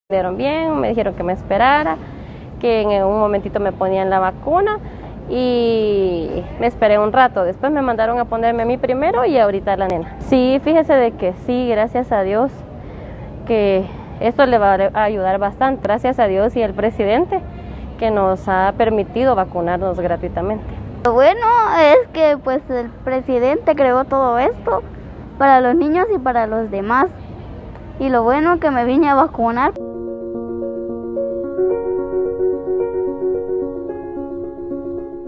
Dieron bien, me dijeron que me esperara, que en un momentito me ponían la vacuna y me esperé un rato. Después me mandaron a ponerme a mí primero y ahorita a la nena. Sí, fíjese de que sí, gracias a Dios, que esto le va a ayudar bastante. Gracias a Dios y al presidente que nos ha permitido vacunarnos gratuitamente. Lo bueno es que pues el presidente creó todo esto para los niños y para los demás. Y lo bueno que me vine a vacunar.